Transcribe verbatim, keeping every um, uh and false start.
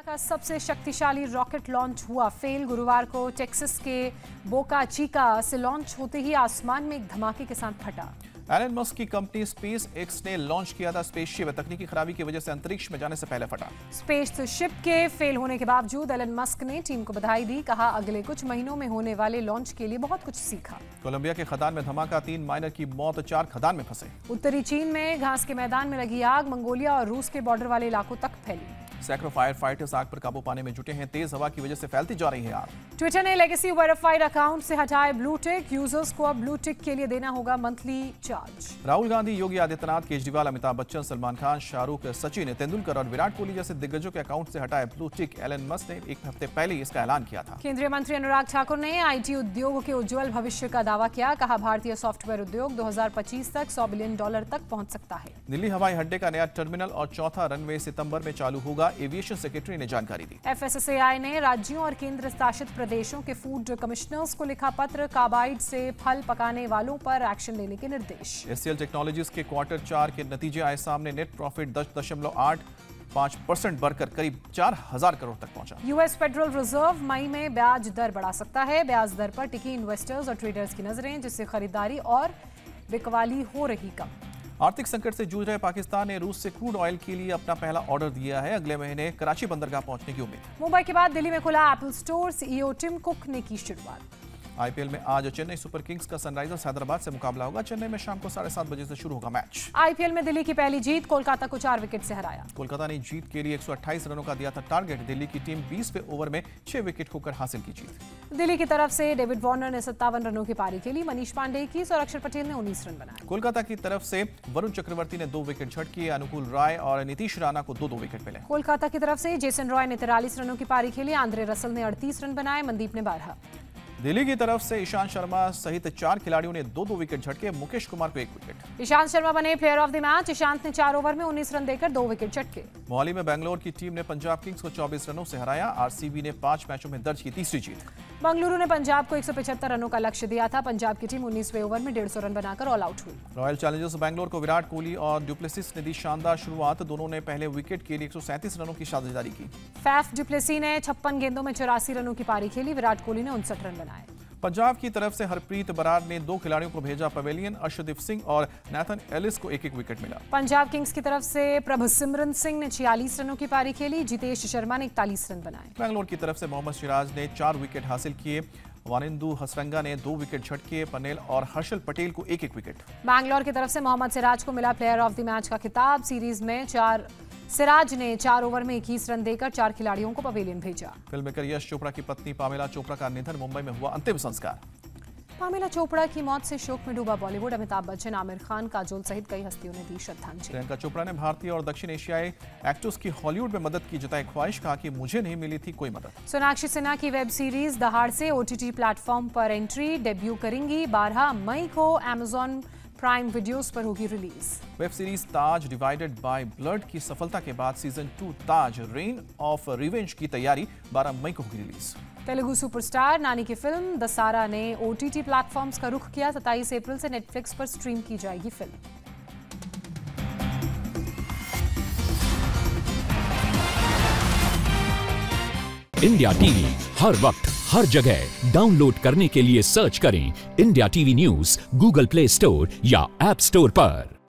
का सबसे शक्तिशाली रॉकेट लॉन्च हुआ फेल। गुरुवार को टेक्सास के बोका चिका से लॉन्च होते ही आसमान में एक धमाके के साथ फटा। एलन मस्क की कंपनी स्पेस एक्स ने लॉन्च किया था स्पेसशिप। तकनीकी खराबी की वजह से अंतरिक्ष में जाने से पहले फटा। स्पेसशिप के फेल होने के बावजूद एलन मस्क ने टीम को बधाई दी। कहा, अगले कुछ महीनों में होने वाले लॉन्च के लिए बहुत कुछ सीखा। कोलंबिया के खदान में धमाका, तीन माइनर की मौत, चार खदान में फंसे। उत्तरी चीन में घास के मैदान में लगी आग मंगोलिया और रूस के बॉर्डर वाले इलाकों तक फैली। सैकड़ों फायर फाइटर्स आग पर काबू पाने में जुटे हैं। तेज हवा की वजह से फैलती जा रही है आग। ट्विटर ने लेगेसी वेरीफाइड अकाउंट से हटाए ब्लू टिक। यूजर्स को अब ब्लू टिक के लिए देना होगा मंथली चार्ज। राहुल गांधी, योगी आदित्यनाथ, केजरीवाल, अमिताभ बच्चन, सलमान खान, शाहरुख, सचिन तेंदुलकर और विराट कोहली जैसे दिग्गजों के अकाउंट से हटाए ब्लू टिक। एलन मस्क ने एक हफ्ते पहले इसका ऐलान किया था। केंद्रीय मंत्री अनुराग ठाकुर ने आईटी उद्योग के उज्जवल भविष्य का दावा किया। कहा, भारतीय सॉफ्टवेयर उद्योग दो हज़ार पच्चीस तक सौ बिलियन डॉलर तक पहुंच सकता है। दिल्ली हवाई अड्डे का नया टर्मिनल और चौथा रनवे सितंबर में चालू होगा। एविएशन सेक्रेटरी ने जानकारी दी। एफएसएसएआई ने राज्यों और केंद्र शासित प्रदेशों के फूड कमिश्नर्स को लिखा पत्र। कार्बाइड से फल पकाने वालों पर एक्शन लेने के निर्देश। एचसीएल टेक्नोलॉजीज के क्वार्टर चार के नतीजे आए सामने। नेट प्रॉफिट दस दशमलव आठ पाँच परसेंट बढ़कर करीब चार हजार करोड़ तक पहुंचा। यूएस फेडरल रिजर्व मई में ब्याज दर बढ़ा सकता है। ब्याज दर पर टिकी इन्वेस्टर्स और ट्रेडर्स की नजरें, जिससे खरीदारी और बिकवाली हो रही कम। आर्थिक संकट से जूझ रहे पाकिस्तान ने रूस से क्रूड ऑयल के लिए अपना पहला ऑर्डर दिया है। अगले महीने कराची बंदरगाह पहुंचने की उम्मीद। मुंबई के बाद दिल्ली में खुला Apple store. CEO Tim Cook ने की शुरुआत। आईपीएल में आज चेन्नई सुपर किंग्स का सनराइजर्स हैदराबाद से मुकाबला होगा। चेन्नई में शाम को साढ़े सात बजे से शुरू होगा मैच। आईपीएल में दिल्ली की पहली जीत। कोलकाता को चार विकेट से हराया। कोलकाता ने जीत के लिए एक सौ अट्ठाईस रनों का दिया था टारगेट। दिल्ली की टीम बीसवें ओवर में छह विकेट खोकर हासिल की जीत। दिल्ली की तरफ से डेविड वार्नर ने सत्तावन रनों की पारी खेली। मनीष पांडे इक्कीस और अक्षर पटेल ने उन्नीस रन बनाए। कोलकाता की तरफ से वरुण चक्रवर्ती ने दो विकेट झटके। अनुकूल राय और नीतीश राणा को दो दो विकेट मिले। कोलकाता की तरफ से जेसन रॉय ने तिरालीस रनों की पारी खेली। आंद्रे रसल ने अड़तीस रन बनाए। मनदीप ने बारह। दिल्ली की तरफ से ईशांत शर्मा सहित चार खिलाड़ियों ने दो दो विकेट झटके। मुकेश कुमार को एक विकेट। ईशांत शर्मा बने player of the match. Ishant ने चार ओवर में उन्नीस रन देकर दो विकेट झटके। मोहाली में बेंगलोर की टीम ने पंजाब किंग्स को चौबीस रनों से हराया। आरसीबी ने पांच मैचों में दर्ज की तीसरी जीत। बंगलुरु ने पंजाब को एक सौ पचहत्तर रनों का लक्ष्य दिया था। पंजाब की टीम उन्नीसवें ओवर में डेढ़ सौ रन बनाकर ऑल आउट हुई। रॉयल चैलेंजर्स बैंगलोर को विराट कोहली और डुप्लेसिस ने दी शानदार शुरुआत। दोनों ने पहले विकेट के लिए एक सौ सैंतीस रनों की साझेदारी की। फैफ डुप्लेसी ने छप्पन गेंदों में चौरासी रनों की पारी खेली। विराट कोहली ने उनसठ रन बनाए। पंजाब की तरफ से हरप्रीत बरार ने दो खिलाड़ियों को भेजा पवेलियन। अर्शदीप सिंह और नाथन एलिस को एक एक विकेट मिला। पंजाब किंग्स की तरफ से प्रभसिमरन सिंह ने छियालीस रनों की पारी खेली। जितेश शर्मा ने इकतालीस रन बनाए। बैंगलोर की तरफ से मोहम्मद सिराज ने चार विकेट हासिल किए। वानिंदु हसरंगा ने दो विकेट झटके। पनेल और हर्षल पटेल को एक एक विकेट। बैंगलोर की तरफ से मोहम्मद सिराज को मिला प्लेयर ऑफ द मैच का खिताब। सीरीज में चार सिराज ने चार ओवर में इक्कीस रन देकर चार खिलाड़ियों को पवेलियन भेजा। फिल्म मेकर यश चोपड़ा की पत्नी पामेला चोपड़ा का निधन। मुंबई में हुआ अंतिम संस्कार। पामेला चोपड़ा की मौत से शोक में डूबा बॉलीवुड। अमिताभ बच्चन, आमिर खान, काजोल सहित कई हस्तियों ने दी श्रद्धांजलि। प्रियंका चोपड़ा ने भारतीय और दक्षिण एशियाई एक्टर्स की हॉलीवुड में मदद की जताई ख्वाहिश। कहा कि मुझे नहीं मिली थी कोई मदद। सोनाक्षी सिन्हा की वेब सीरीज दहाड़ से ओटीटी प्लेटफॉर्म पर एंट्री डेब्यू करेंगी। बारह मई को अमेजॉन प्राइम वीडियोस पर होगी release. Web series Taj divided by blood की सफलता के बाद season two Taj reign of revenge की तैयारी बारह मई को होगी रिलीज। तेलुगु सुपरस्टार नानी की फिल्म दसारा ने ओटीटी प्लेटफॉर्म्स का रुख किया। सत्ताईस अप्रैल से नेटफ्लिक्स पर स्ट्रीम की जाएगी फिल्म। इंडिया टीवी हर वक्त हर जगह डाउनलोड करने के लिए सर्च करें India TV news Google Play Store या ऐप स्टोर पर।